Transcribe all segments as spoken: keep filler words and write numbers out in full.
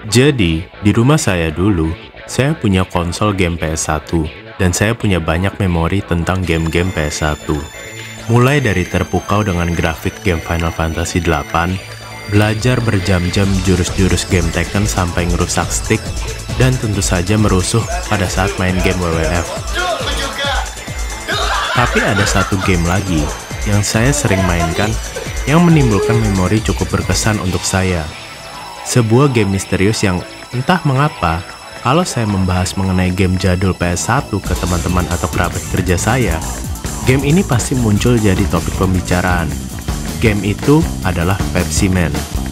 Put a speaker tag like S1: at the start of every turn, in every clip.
S1: Jadi, di rumah saya dulu, saya punya konsol game P S satu, dan saya punya banyak memori tentang game-game P S satu. Mulai dari terpukau dengan grafik game Final Fantasy delapan, belajar berjam-jam jurus-jurus game Tekken sampai ngerusak stick, dan tentu saja merusuh pada saat main game W W F. Tapi ada satu game lagi yang saya sering mainkan yang menimbulkan memori cukup berkesan untuk saya. Sebuah game misterius yang entah mengapa, kalau saya membahas mengenai game jadul P S satu ke teman-teman atau kerabat kerja saya, game ini pasti muncul jadi topik pembicaraan. Game itu adalah Pepsi Man.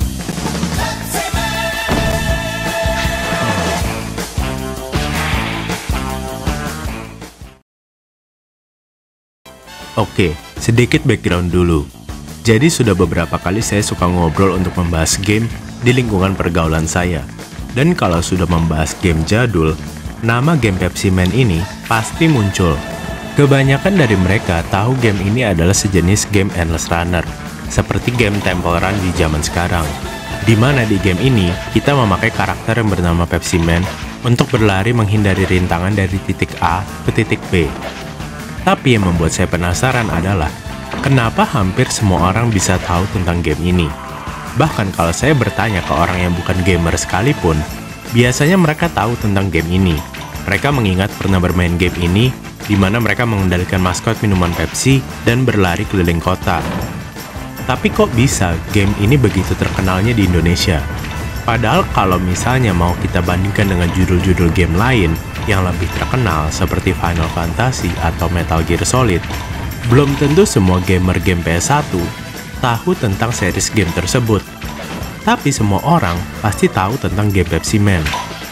S1: Oke, sedikit background dulu. Jadi sudah beberapa kali saya suka ngobrol untuk membahas game di lingkungan pergaulan saya. Dan kalau sudah membahas game jadul, nama game Pepsi Man ini pasti muncul. Kebanyakan dari mereka tahu game ini adalah sejenis game Endless Runner, seperti game Temple Run di zaman sekarang. Di mana di game ini, kita memakai karakter yang bernama Pepsi Man untuk berlari menghindari rintangan dari titik A ke titik B. Tapi yang membuat saya penasaran adalah, kenapa hampir semua orang bisa tahu tentang game ini? Bahkan kalau saya bertanya ke orang yang bukan gamer sekalipun, biasanya mereka tahu tentang game ini. Mereka mengingat pernah bermain game ini, di mana mereka mengendalikan maskot minuman Pepsi dan berlari keliling kota. Tapi kok bisa game ini begitu terkenalnya di Indonesia? Padahal kalau misalnya mau kita bandingkan dengan judul-judul game lain yang lebih terkenal seperti Final Fantasy atau Metal Gear Solid, belum tentu semua gamer game P S satu tahu tentang series game tersebut. Tapi semua orang pasti tahu tentang game Pepsi Man.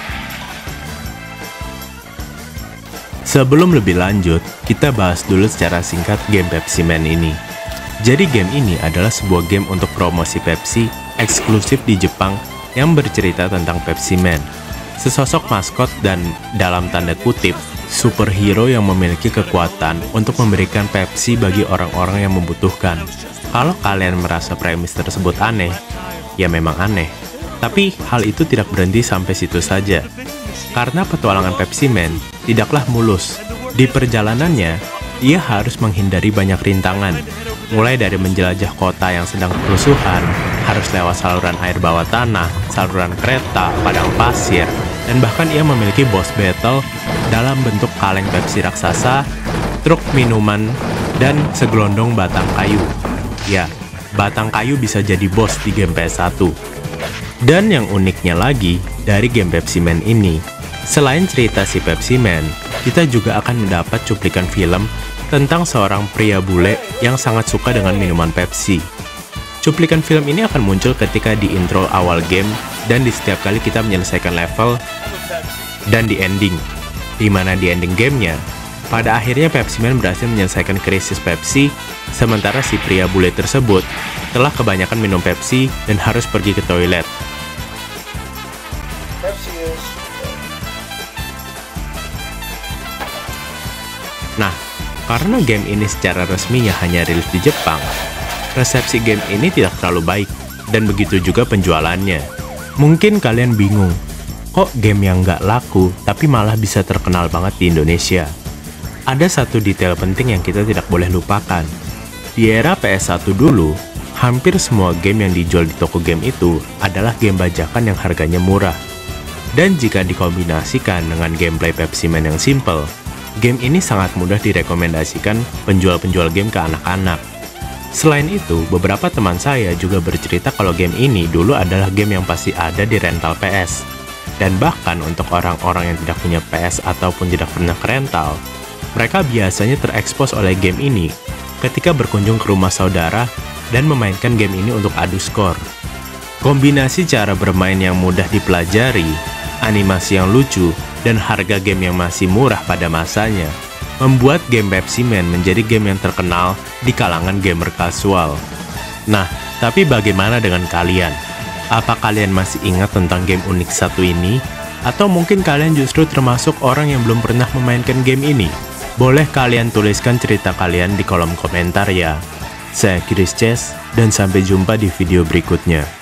S1: Sebelum lebih lanjut, kita bahas dulu secara singkat game Pepsi Man ini. Jadi game ini adalah sebuah game untuk promosi Pepsi eksklusif di Jepang yang bercerita tentang Pepsi Man, sesosok maskot dan dalam tanda kutip, superhero yang memiliki kekuatan untuk memberikan Pepsi bagi orang-orang yang membutuhkan. Kalau kalian merasa premis tersebut aneh, ya memang aneh. Tapi hal itu tidak berhenti sampai situ saja. Karena petualangan Pepsi Man tidaklah mulus. Di perjalanannya, ia harus menghindari banyak rintangan. Mulai dari menjelajah kota yang sedang kerusuhan, harus lewat saluran air bawah tanah, saluran kereta, padang pasir, dan bahkan ia memiliki boss battle dalam bentuk kaleng Pepsi raksasa, truk minuman, dan segelondong batang kayu. Ya, batang kayu bisa jadi bos di game P S satu. Dan yang uniknya lagi, dari game Pepsi Man ini, selain cerita si Pepsi Man, kita juga akan mendapat cuplikan film tentang seorang pria bule yang sangat suka dengan minuman Pepsi. Cuplikan film ini akan muncul ketika di intro awal game dan di setiap kali kita menyelesaikan level dan di ending. Di mana di ending gamenya, pada akhirnya Pepsi Man berhasil menyelesaikan krisis Pepsi, sementara si pria bule tersebut telah kebanyakan minum Pepsi dan harus pergi ke toilet. Nah, karena game ini secara resminya hanya rilis di Jepang, resepsi game ini tidak terlalu baik, dan begitu juga penjualannya. Mungkin kalian bingung, kok game yang nggak laku tapi malah bisa terkenal banget di Indonesia? Ada satu detail penting yang kita tidak boleh lupakan. Di era P S satu dulu, hampir semua game yang dijual di toko game itu adalah game bajakan yang harganya murah. Dan jika dikombinasikan dengan gameplay Pepsi Man yang simple, game ini sangat mudah direkomendasikan penjual-penjual game ke anak-anak. Selain itu, beberapa teman saya juga bercerita kalau game ini dulu adalah game yang pasti ada di rental P S. Dan bahkan untuk orang-orang yang tidak punya P S ataupun tidak pernah ke rental, mereka biasanya terekspos oleh game ini ketika berkunjung ke rumah saudara dan memainkan game ini untuk adu skor. Kombinasi cara bermain yang mudah dipelajari, animasi yang lucu, dan harga game yang masih murah pada masanya, membuat game Pepsi Man menjadi game yang terkenal di kalangan gamer kasual. Nah, tapi bagaimana dengan kalian? Apa kalian masih ingat tentang game unik satu ini? Atau mungkin kalian justru termasuk orang yang belum pernah memainkan game ini? Boleh kalian tuliskan cerita kalian di kolom komentar ya. Saya Chris Chess, dan sampai jumpa di video berikutnya.